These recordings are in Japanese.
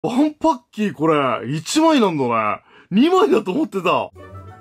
ワンパッキーこれ、1枚なんだね。2枚だと思ってた。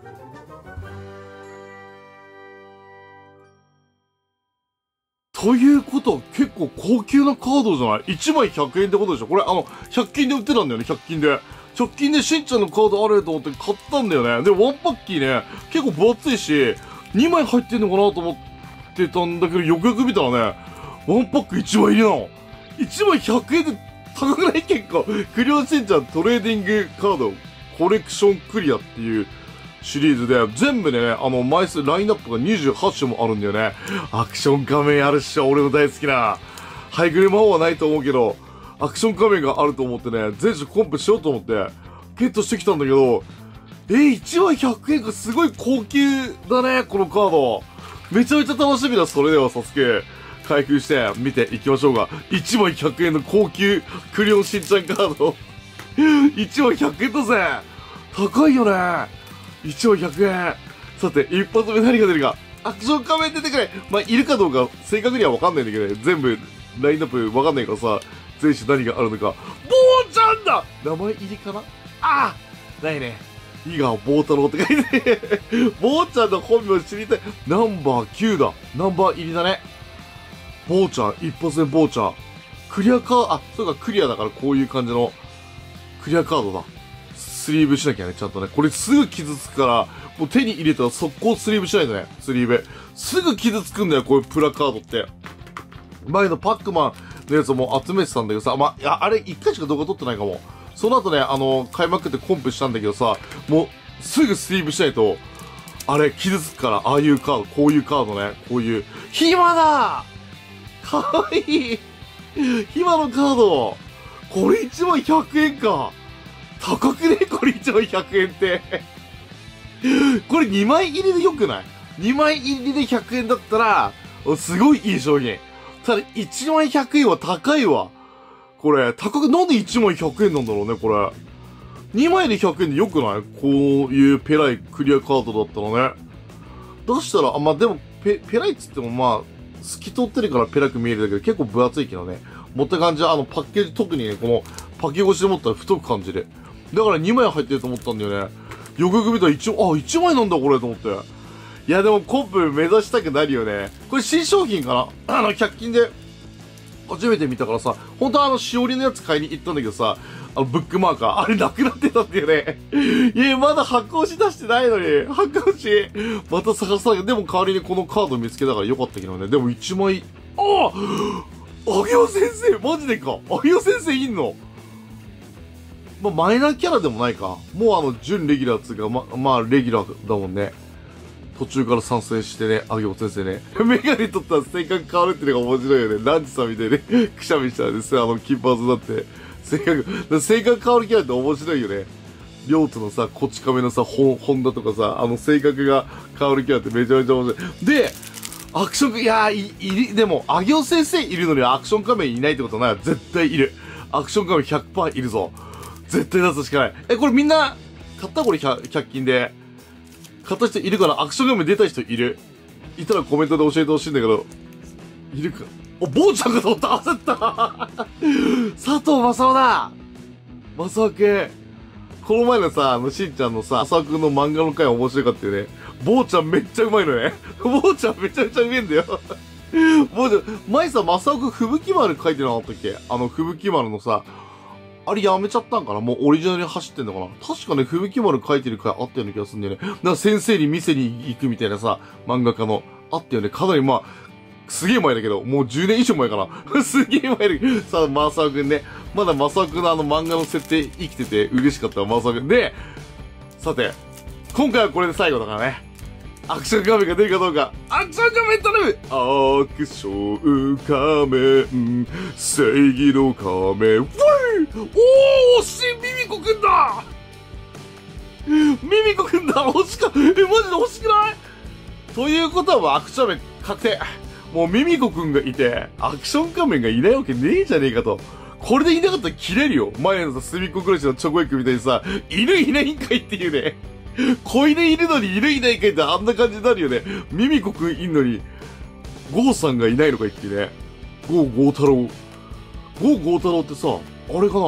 ということは結構高級なカードじゃない ?1 枚100円ってことでしょこれ100均で売ってたんだよね、100均で。100均でしんちゃんのカードあると思って買ったんだよね。で、ワンパッキーね、結構分厚いし、2枚入ってんのかなと思ってたんだけど、よくよく見たらね、ワンパック1枚入りなの。1枚100円で高くない結構。クリオンしんちゃんトレーディングカードコレクションクリアっていうシリーズで、全部でね、枚数、ラインナップが28種もあるんだよね。アクション仮面あるっしょ、俺の大好きな。ハイグレ魔法はないと思うけど、アクション仮面があると思ってね、全種コンプしようと思って、ゲットしてきたんだけど、1枚100円がすごい高級だね、このカード。めちゃめちゃ楽しみだ。それでは、サスケ、開封して見ていきましょうが、1枚100円の高級クリオンしんちゃんカード。1枚100円だぜ。高いよね。1枚100円。さて、一発目何が出るか。アクション仮面出てくれ。まあ、いるかどうか正確にはわかんないんだけどね。全部、ラインナップわかんないからさ、全種何があるのか。ボーちゃんだ。名前入りかなああないね。伊賀ボー太郎って書いて、ボーちゃんの本名知りたい。ナンバー9だ。ナンバー入りだね。ボーちゃん、一発目ボーちゃん。クリアカード、そうか、クリアだからこういう感じの、クリアカードだ。スリーブしなきゃね、ちゃんとね。これすぐ傷つくから、もう手に入れたら速攻スリーブしないとね、スリーブ。すぐ傷つくんだよ、こういうプラカードって。前のパックマンのやつも集めてたんだけどさ、いや、あれ一回しか動画撮ってないかも。その後ね、買いまくってコンプしたんだけどさ、もう、すぐスリーブしないと、あれ、傷つくから、ああいうカード、こういうカードね、こういう、ヒマだかわいいヒマのカードこれ1枚100円か高くねこれ1枚100円ってこれ2枚入りでよくない ?2 枚入りで100円だったら、すごいいい商品。ただ、1枚100円は高いわ。これ、なんで1枚100円なんだろうね、これ。2枚で100円でよくないこういうペライクリアカードだったらね。出したら、でも、ペライっつっても透き通ってるからペラく見えるだけど、結構分厚いけどね。持った感じは、パッケージ、特にね、この、パケ越しで持ったら太く感じる。だから2枚入ってると思ったんだよね。よくよく見たら1枚なんだこれと思って。いやでもコンプ目指したくなるよね。これ新商品かな100均で初めて見たからさ、本当はしおりのやつ買いに行ったんだけどさ、ブックマーカー、あれなくなってたんだよね。いや、まだ発行し出してないのに、発行し、また探さなきゃ。でも代わりにこのカード見つけたからよかったけどね。でも1枚、あげお先生マジでかあげお先生いんのマイナーキャラでもないか。もう準レギュラーつうか、レギュラーだもんね。途中から参戦してね、あげお先生ね。メガネ取ったら性格変わるっていうのが面白いよね。ランチさんみたいにね、くしゃみしたらですね、金髪だって。性格変わるキャラって面白いよね。りょうつのさ、こち亀のさ、ホンダとかさ、性格が変わるキャラってめちゃめちゃ面白い。で、アクション、いやー、でも、あげお先生いるのにアクション仮面いないってことはない。絶対いる。アクション仮面 100% いるぞ。絶対出すしかない。これみんな、買ったこれ100均で。買った人いるかなアクション仮面出た人いる。いたらコメントで教えてほしいんだけど。いるか坊ちゃんかと思った焦った佐藤正夫だ正夫くん。この前のさ、しんちゃんのさ、正夫くんの漫画の回面白かったよね。坊ちゃんめっちゃうまいのね。坊ちゃんめちゃめちゃうめえんだよ。坊ちゃん、前さ、正夫くん吹雪丸書いてなかったっけ吹雪丸のさ、あれやめちゃったんかなもうオリジナルに走ってんのかな確かね、吹雪丸書いてる回あったような気がするんだよね。なんか先生に店に行くみたいなさ、漫画家の、あったよね。かなりすげえ前だけど、もう10年以上前かな。すげえ前だけど、さあ、マサオくんね。まだマサオくんの漫画の設定生きてて嬉しかったマサオくん。で、さて、今回はこれで最後だからね。アクション仮面が出るかどうか。アクション仮面頼むアクション仮面、正義の仮面。惜しいミミコくんだミミコくんだ惜しかマジで惜しくないということはアクション仮面確定。もうミミコくんがいて、アクション仮面がいないわけねえじゃねえかと。これでいなかったら切れるよ。前のさ、すみっこ暮らしのチョコエッグみたいにさ、いるいないんかいっていうね。子犬いるのにいるいないかいってあんな感じになるよね。ミミコくんいんのに、ゴーさんがいないのかいっていうね。ゴーゴー太郎ってさ、あれかな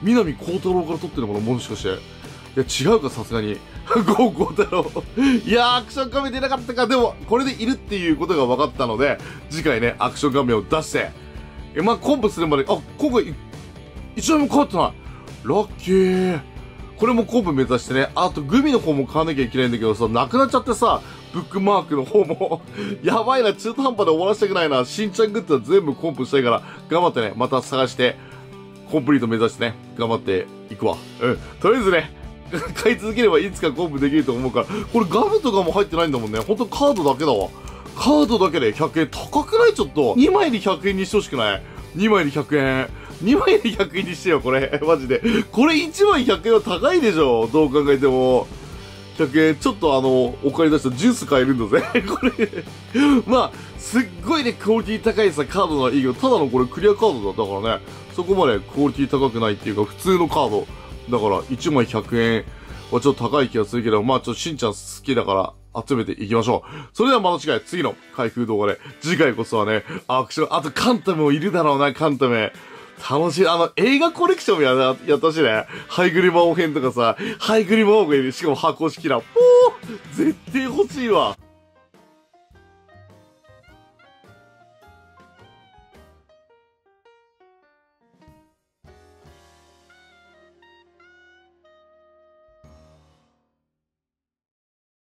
南光太郎から撮ってるのかな、もしかして。いや、違うか、さすがに。ゴーゴー太郎。いやー、アクション仮面出なかったか。でも、これでいるっていうことが分かったので、次回ね、アクション仮面を出して、まあ、コンプするまで、あ、今回、一枚も変わってない。ラッキー。これもコンプ目指してね、あとグミの方も買わなきゃいけないんだけどさ、なくなっちゃってさ、ブックマークの方も、やばいな、中途半端で終わらせたくないな。しんちゃんグッズは全部コンプしたいから、頑張ってね、また探して、コンプリート目指してね、頑張っていくわ。うん。とりあえずね、買い続ければいつかコンプできると思うから、これガムとかも入ってないんだもんね。ほんとカードだけだわ。カードだけで100円。高くない？ちょっと。2枚で100円にしてほしくない？ 2 枚で100円。2枚で100円にしてよ、これ。マジで。これ1枚100円は高いでしょ。どう考えても。100円。ちょっとお金出したらジュース買えるんだぜ。これ。まあ、すっごいね、クオリティ高いさ、カードならいいけど、ただのこれクリアカードだ。だからね、そこまでクオリティ高くないっていうか、普通のカード。だから、1枚100円はちょっと高い気がするけど、まあちょっとしんちゃん好きだから集めていきましょう。それではまた次の開封動画で、次回こそはね、アクション、あとカンタムもいるだろうな、カンタム。楽しい。映画コレクションもやったしね。ハイグリ魔王編とかさ、ハイグリ魔王がいる。しかも箱式だ。絶対欲しいわ。